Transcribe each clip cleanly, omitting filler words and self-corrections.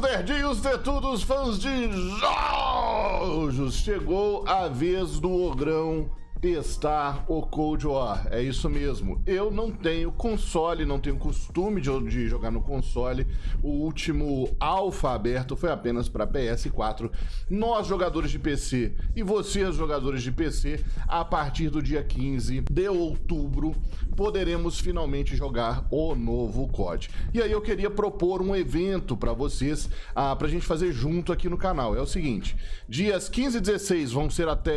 Nerdinhos de todos, fãs de jogos! Chegou a vez do Ogrão testar o Cold War. É isso mesmo. Eu não tenho console, não tenho costume de jogar no console. O último alpha aberto foi apenas para PS4. Nós, jogadores de PC, e vocês, jogadores de PC, a partir do dia 15 de outubro, poderemos finalmente jogar o novo COD. E aí eu queria propor um evento para vocês, pra gente fazer junto aqui no canal. É o seguinte, dias 15 e 16 vão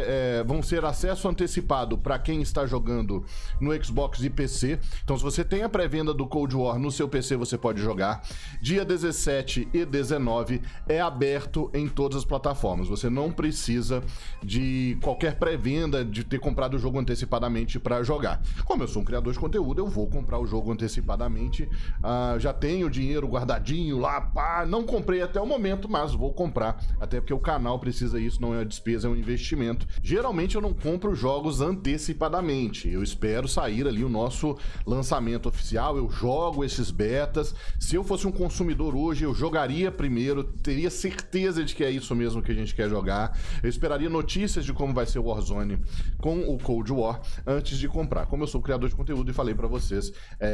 ser acesso antecipado para quem está jogando no Xbox e PC. Então, se você tem a pré-venda do Cold War no seu PC, você pode jogar. Dia 17 e 19 é aberto em todas as plataformas. Você não precisa de qualquer pré-venda, de ter comprado o jogo antecipadamente para jogar. Como eu sou um criador de conteúdo, eu vou comprar o jogo antecipadamente. Já tenho dinheiro guardadinho lá, pá. Não comprei até o momento, mas vou comprar. Até porque o canal precisa disso, não é uma despesa, é um investimento. Geralmente eu não compro jogos antecipadamente. Eu espero sair ali o nosso lançamento oficial, eu jogo esses betas. Se eu fosse um consumidor hoje, eu jogaria primeiro, teria certeza de que é isso mesmo que a gente quer jogar. Eu esperaria notícias de como vai ser o Warzone com o Cold War antes de comprar. Como eu sou criador de conteúdo e falei pra vocês,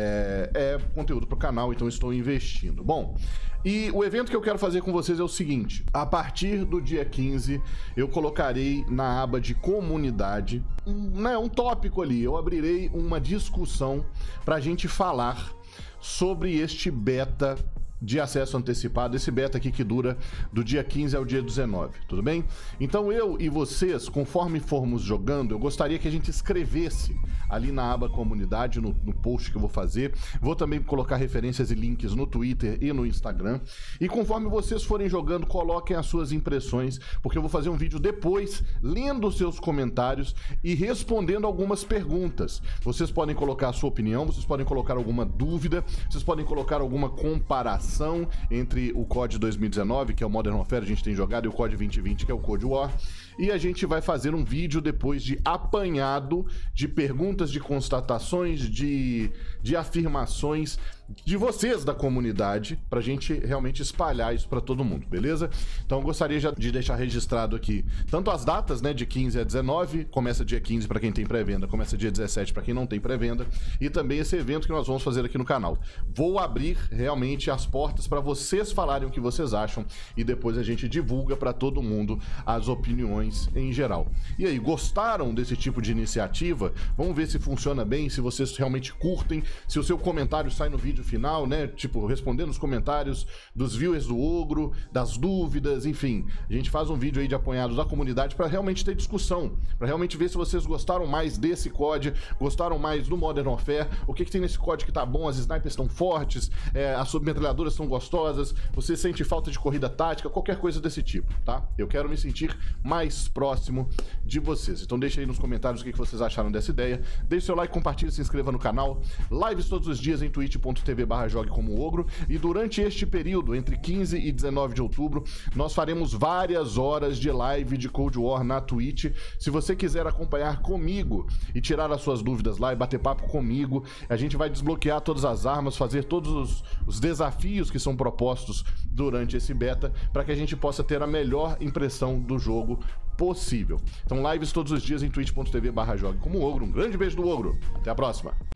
é conteúdo pro canal, então estou investindo. Bom, e o evento que eu quero fazer com vocês é o seguinte: a partir do dia 15, eu colocarei na aba de comunidade um tópico ali. Eu abrirei uma discussão pra gente falar sobre este beta de acesso antecipado, esse beta aqui que dura do dia 15 ao dia 19, tudo bem? Então eu e vocês, conforme formos jogando, eu gostaria que a gente escrevesse ali na aba comunidade, no post que eu vou fazer. Vou também colocar referências e links no Twitter e no Instagram. E conforme vocês forem jogando, coloquem as suas impressões, porque eu vou fazer um vídeo depois, lendo os seus comentários e respondendo algumas perguntas. Vocês podem colocar a sua opinião, vocês podem colocar alguma dúvida, vocês podem colocar alguma comparação entre o COD 2019, que é o Modern Warfare, a gente tem jogado, e o COD 2020, que é o Cold War. E a gente vai fazer um vídeo depois de apanhado de perguntas, de constatações, de afirmações de vocês da comunidade, pra gente realmente espalhar isso pra todo mundo, beleza? Então eu gostaria já de deixar registrado aqui tanto as datas, né, de 15 a 19, começa dia 15 pra quem tem pré-venda, começa dia 17 pra quem não tem pré-venda, e também esse evento que nós vamos fazer aqui no canal. Vou abrir realmente as portas pra vocês falarem o que vocês acham e depois a gente divulga pra todo mundo as opiniões em geral. E aí, gostaram desse tipo de iniciativa? Vamos ver se funciona bem, se vocês realmente curtem, se o seu comentário sai no vídeo final, né? Tipo, respondendo os comentários dos viewers do Ogro, das dúvidas, enfim. A gente faz um vídeo aí de apanhados da comunidade pra realmente ter discussão, pra realmente ver se vocês gostaram mais desse COD, gostaram mais do Modern Warfare, o que tem nesse COD que tá bom, as snipers estão fortes, as submetralhadoras são gostosas, você sente falta de corrida tática, qualquer coisa desse tipo, tá? Eu quero me sentir mais próximo de vocês. Então deixa aí nos comentários o que vocês acharam dessa ideia. Deixe seu like, compartilhe, se inscreva no canal. Lives todos os dias em twitch.tv/jogue-como-ogro. E durante este período, entre 15 e 19 de outubro, nós faremos várias horas de live de Cold War na Twitch. Se você quiser acompanhar comigo e tirar as suas dúvidas lá e bater papo comigo, a gente vai desbloquear todas as armas, fazer todos os desafios que são propostos durante esse beta, para que a gente possa ter a melhor impressão do jogo possível. Então lives todos os dias em twitch.tv/jogue-como-ogro. Um grande beijo do Ogro. Até a próxima.